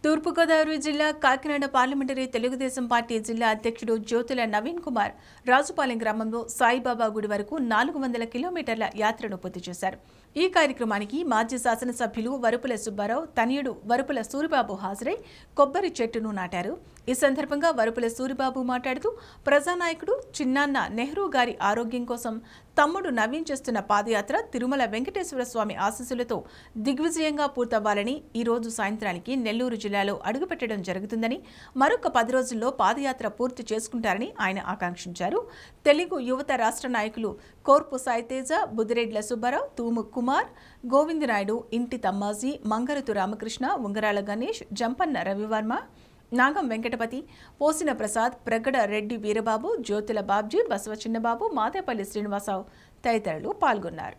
తూర్పుగోదావరి జిల్లా Kakinada parliamentary Telugu Desam party జిల్లా అధ్యక్షుడు జ్యోతుల నవీన్ కుమార్ రాజుపాలెం గ్రామంలో సాయిబాబా గుడి వరకు 400 కిలోమీటర్ల యాత్రను పూర్తి చేశారు. ఈ కార్యక్రమానికి మాజీ శాసనసభ్యులు వరుపుల సుబ్బారావు తనయుడు వరుపుల సూరిబాబు హాజరై కొబ్బరి చెట్టును నాటారు. ఈ సందర్భంగా వరుపుల సూరిబాబు మాట్లాడుతూ ప్రజానాయకుడు చిన్నాన్న నెహ్రూ గారి ఆరోగ్యం కోసం తమ్ముడు నవీన్ చేస్తున్న పాదయాత్ర తిరుమల వెంకటేశ్వర స్వామి ఆశీస్సులతో దిగ్విజయంగా పూర్తవ్వాలని ఈ రోజు సాయంత్రానికి నెల్లూరు జిల్లాలో అడుగుపెట్టడం జరుగుతుందని, మరొక 10 రోజుల్లో పాదయాత్ర పూర్తి చేసుకుంటారని ఆయన ఆకాంక్షించారు. తెలుగు యువత రాష్ట్ర నాయకులు కోర్పు సాయితేజ, బుదిరెడ్ల సుబ్బారావు, తూము కుమార్, గోవిందనాయుడు, ఇంటి తమ్మాజీ, మంగరతు రామకృష్ణ, ఉంగరాల గణేష్, జంపన్న రవివర్మ, నాగం వెంకటపతి, పోసిన ప్రసాద్, ప్రగడ రెడ్డి వీరబాబు, జ్యోతుల బాబ్జీ, బసవ చిన్నబాబు, మాదేపల్లి శ్రీనివాసరావు తదితరులు పాల్గొన్నారు.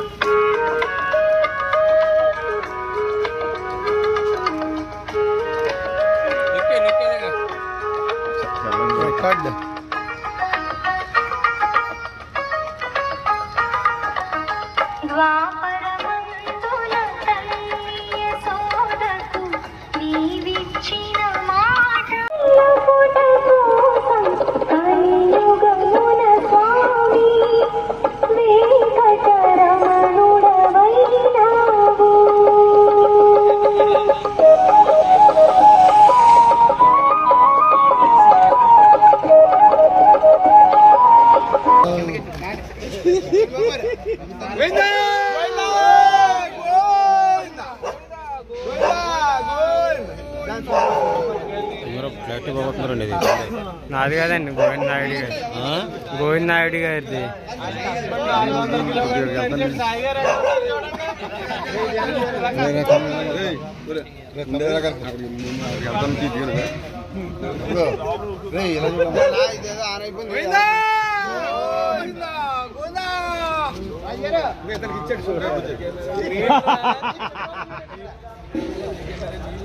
నాది కాదండి, గోవింద్ నాయుడు గారిది.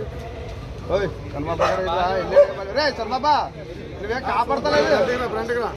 శర్మబాబా నువ్వే కాపాడతలేదు.